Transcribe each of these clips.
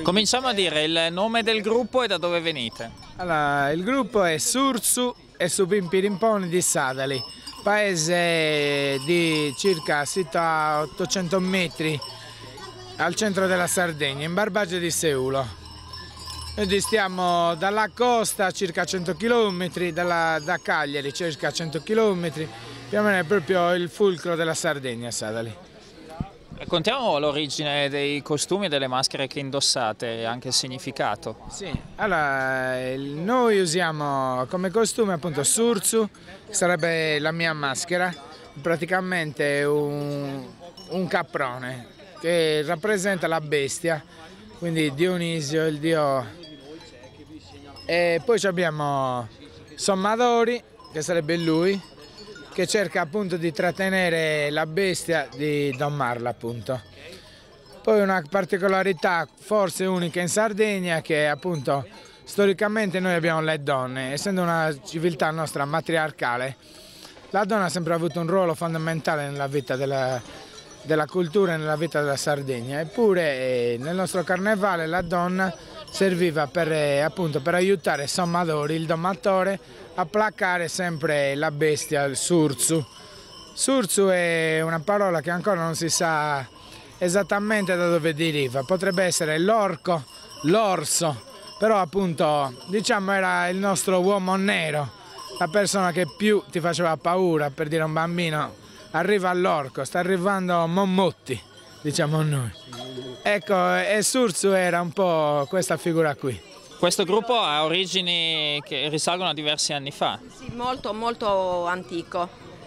Cominciamo a dire il nome del gruppo e da dove venite. Allora, il gruppo è Surzu e Supimpirimponi di Sadali, paese di circa 800 metri al centro della Sardegna, in Barbagia di Seulo. Noi distiamo dalla costa circa 100 km, da Cagliari circa 100 km, più o meno è proprio il fulcro della Sardegna, Sadali. Raccontiamo l'origine dei costumi e delle maschere che indossate e anche il significato. Sì, allora noi usiamo come costume appunto Surzu, che sarebbe la mia maschera, praticamente un caprone che rappresenta la bestia, quindi Dionisio, il dio. E poi abbiamo Sommadori, che sarebbe lui, che cerca appunto di trattenere la bestia, di domarla appunto. Poi una particolarità forse unica in Sardegna, che appunto storicamente noi abbiamo le donne, essendo una civiltà nostra matriarcale, la donna ha sempre avuto un ruolo fondamentale nella vita della cultura e nella vita della Sardegna. Eppure nel nostro carnevale la donna serviva appunto per aiutare Sommadori, il domatore, a placare sempre la bestia, il Surzu. Surzu è una parola che ancora non si sa esattamente da dove deriva, potrebbe essere l'orco, l'orso, però appunto diciamo era il nostro uomo nero, la persona che più ti faceva paura, per dire a un bambino arriva all'orco, sta arrivando Mommotti, diciamo noi. Ecco, e Surzu era un po' questa figura qui. Questo gruppo ha origini che risalgono a diversi anni fa. Sì, molto molto antico.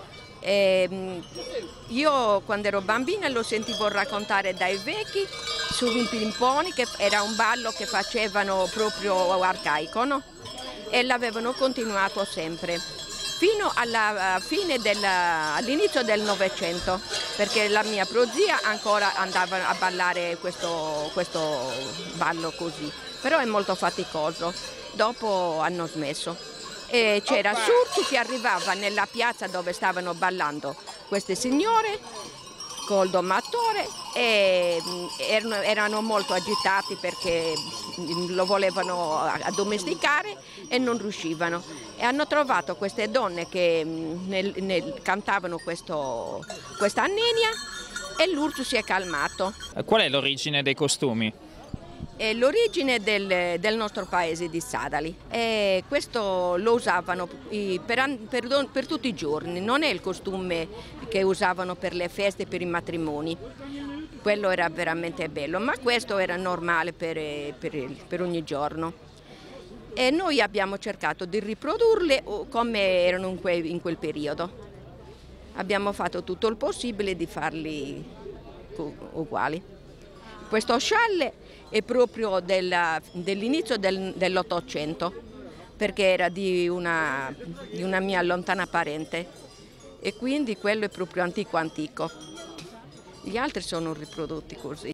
Io quando ero bambina lo sentivo raccontare dai vecchi su Pimpirimponi, che era un ballo che facevano proprio arcaico, no? E l'avevano continuato sempre, fino all'inizio del Novecento, perché la mia prozia ancora andava a ballare questo ballo così, però è molto faticoso, dopo hanno smesso. E c'era Surzu che arrivava nella piazza dove stavano ballando queste signore col domatore e erano molto agitati perché lo volevano addomesticare e non riuscivano. E hanno trovato queste donne che cantavano questa annenia e l'urso si è calmato. Qual è l'origine dei costumi? È l'origine del nostro paese di Sadali, e questo lo usavano per tutti i giorni, non è il costume che usavano per le feste, per i matrimoni, quello era veramente bello, ma questo era normale per ogni giorno. E noi abbiamo cercato di riprodurle come erano in quel periodo, abbiamo fatto tutto il possibile di farli uguali. Questo scialle è proprio dell'inizio dell'Ottocento, perché era di una mia lontana parente e quindi quello è proprio antico antico. Gli altri sono riprodotti così.